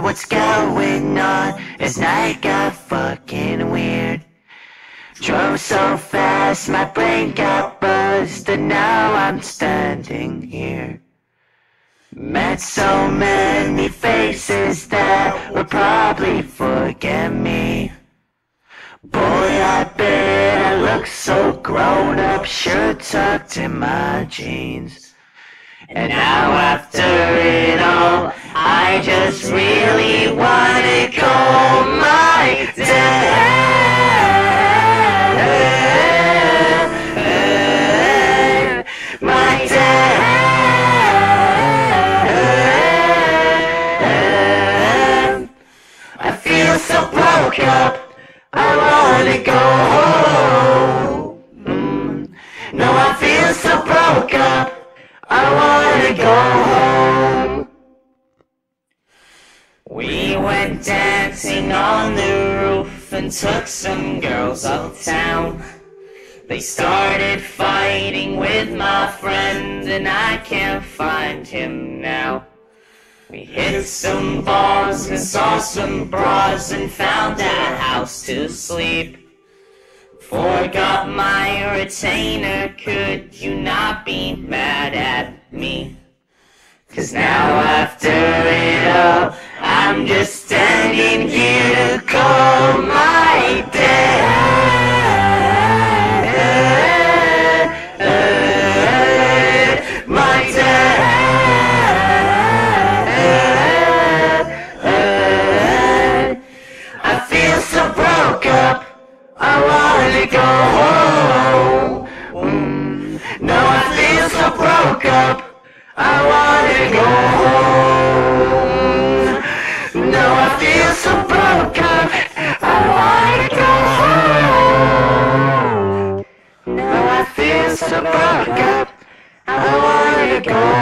what's going on as night got fucking weird. Drove so fast, my brain got buzzed, and now I'm standing here. Met so many faces that will probably forget me. Boy, I bet I look so grown up, shirt tucked in my jeans. And now after it all, I just really wanna call my dad. My dad. I feel so broke up, I wanna go home. No, I feel so broke up, I wanna go home. We went dancing on the roof and took some girls uptown. They started fighting with my friend and I can't find him now. We hit some bars and saw some bras and found a house to sleep. Forgot my retainer, could you not be mad at me? 'Cause now after it all, I'm just standing here to call my dad. My dad. I feel so broke up, I wanna go home. No, I feel so broke up, I wanna go home. No, I feel so broke up, I wanna go home. No, I feel so broke up, I wanna go home.